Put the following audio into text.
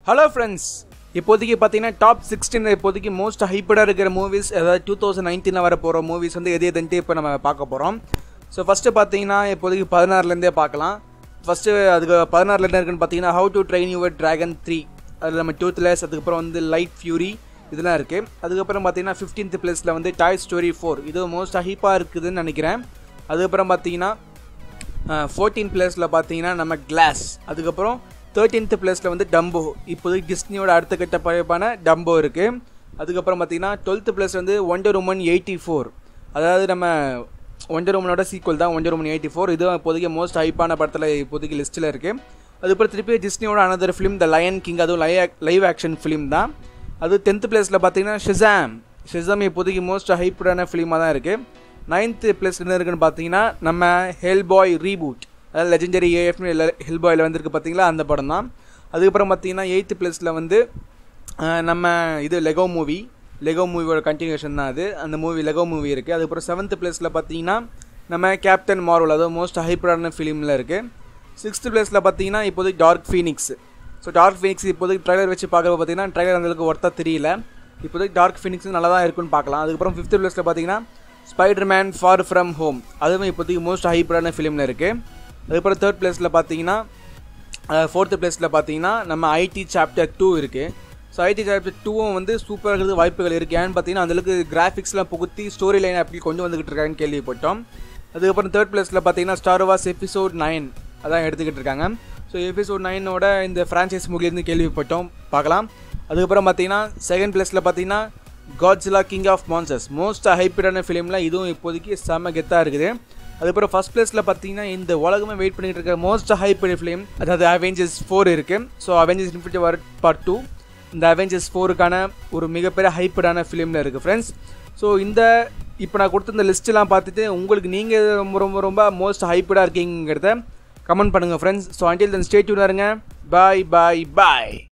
Hello friends, இப்போதைக்கு பார்த்தீங்கன்னா top 16 இப்போதைக்கு மோஸ்ட் ஹைப்படாக இருக்கிற மூவிஸ் அதாவது 2019 வர போகிற மூவிஸ் வந்து எது எதுன்ட்டு இப்போ நம்ம பார்க்க போகிறோம். ஸோ ஃபஸ்ட்டு பார்த்தீங்கன்னா இப்போதைக்கு 16லேருந்தே பார்க்கலாம். ஃபஸ்ட்டு அதுக்கு 16ல் என்ன இருக்குன்னு பார்த்தீங்கன்னா how to train your dragon 3, அதில் நம்ம டூத்லெஸ், அதுக்கப்புறம் வந்து லைட் ஃபியூரி இதெல்லாம் இருக்குது. அதுக்கப்புறம் பார்த்தீங்கன்னா 15th பிளேஸில் வந்து டாய் ஸ்டோரி 4, இது மோஸ்ட் ஹைப்பாக இருக்குதுன்னு நினைக்கிறேன். அதுக்கப்புறம் பார்த்தீங்கன்னா 14th பிளேஸில் பார்த்தீங்கன்னா நம்ம கிளாஸ். அதுக்கப்புறம் 13th பிளேஸில் வந்து டம்போ, இப்போதைக்கு டிஸ்னியோட அடுத்த கட்ட படைப்பான டம்போ இருக்குது. அதுக்கப்புறம் பார்த்தீங்கன்னா 12th பிளேஸ் வந்து ஒண்டர் உமன் 84, அதாவது நம்ம ஒண்டர் உமனோட சீக்வல் தான் ஒண்டர் உமன் 84. இது இப்போதைக்கு மோஸ்ட் ஹைப்பான படத்தில் இப்போதைக்கு லிஸ்ட்டில் இருக்குது. அதுக்கப்புறம் திருப்பி டிஸ்னியோட another film the lion king, அதுவும் லைவ் ஆக்ஷன் ஃபிலிம் தான். அது 10th பிளேஸில் பார்த்தீங்கன்னா ஷிசாம் இப்போதைக்கு மோஸ்ட் ஹைப்படான ஃபிலிமாக தான் இருக்குது. 9th பிளேஸ் என்ன இருக்குன்னு பார்த்தீங்கன்னா நம்ம ஹெல்பாய் ரீபூட், அதாவது லெஜெண்டரி ஏஎஃப் ஹெல்பாயில் வந்துருக்கு பார்த்தீங்களா, அந்த படம் தான். அதுக்கப்புறம் பார்த்தீங்கன்னா 8th பிளேஸில் வந்து நம்ம இது லெகோ மூவியோட கண்டினியூஷன் தான் அது, அந்த மூவி லெகோ மூவி இருக்குது. அதுக்கப்புறம் 7th பிளேஸில் பார்த்தீங்கன்னா நம்ம கேப்டன் மார்வல், அதாவது மோஸ்ட் ஹைப்படான ஃபிலிமில் இருக்குது. 6th பிளேஸில் பார்த்தீங்கன்னா இப்போதைக்கு Dark Phoenix. So Dark Phoenix இப்போதைக்கு ட்ரைலர் வச்சு பார்க்குறப்ப பார்த்தீங்கன்னா ட்ரைலர் அந்தளவுக்கு ஒர்த்தாக தெரியல. இப்போதைக்கு டார்க் ஃபீனிக்ஸ் நல்லா தான் இருக்குன்னு பார்க்கலாம். அதுக்கப்புறம் 5th பிளேஸில் பார்த்தீங்கன்னா ஸ்பைடர்மேன் ஃபார் ஃப்ரம் ஹோம், அதுவும் இப்போதைக்கு மோஸ்ட் ஹைப்படான ஃபிலிமில் இருக்குது. அதுக்கப்புறம் 3rd பிளேஸில் பார்த்தீங்கன்னா 4th பிளேஸில் பார்த்தீங்கன்னா நம்ம ஐடி சாப்டர் 2 இருக்குது. ஸோ ஐடி சாப்டர் 2வும் வந்து சூப்பராக இருக்கிறது வாய்ப்புகள் இருக்குது. ஏன்னு பார்த்தீங்கன்னா அந்தளவுக்கு கிராஃபிக்ஸ்லாம் புகுத்தி ஸ்டோரி லைன் அப்படி கொண்டு வந்துக்கிட்டு இருக்காங்கன்னு கேள்விப்பட்டோம். அதுக்கப்புறம் 3rd பிளேஸில் பார்த்தீங்கன்னா ஸ்டார் வார்ஸ் எபிசோட் 9 அதான் எடுத்துக்கிட்டு இருக்காங்க. ஸோ எபிசோட் 9ஓட இந்த ஃப்ரான்ச்சைஸ் மூவிலேருந்து கேள்விப்பட்டோம், பார்க்கலாம். அதுக்கப்புறம் பார்த்தீங்கன்னா 2nd பிளேஸில் பார்த்தீங்கன்னா Godzilla King of Monsters, most ஹைப்படான ஃபிலிமில் இதுவும் இப்போதைக்கு செம்ம கெத்தாக இருக்குது. அதுக்கப்புறம் ஃபஸ்ட் பிளேஸில் பார்த்தீங்கன்னா இந்த உலகமே வெயிட் பண்ணிகிட்டு இருக்க மோஸ்ட் ஹைப்பட் ஃபிலிம், அதாவது அவெஞ்சர்ஸ் 4 இருக்குது. So Avengers Infinity War part 2 இந்த அவெஞ்சர்ஸ் 4க்கான ஒரு மிகப்பெரிய ஹைப்படான ஃபிலிமில் இருக்குது ஃப்ரெண்ட்ஸ். ஸோ இப்போ நான் கொடுத்த இந்த லிஸ்ட்டெலாம் பார்த்துட்டு உங்களுக்கு நீங்கள் ரொம்ப மோஸ்ட் ஹைப்படாக இருக்கீங்கிறத கமெண்ட் பண்ணுங்கள் friends. So until then stay டியூனா இருங்க. பாய்.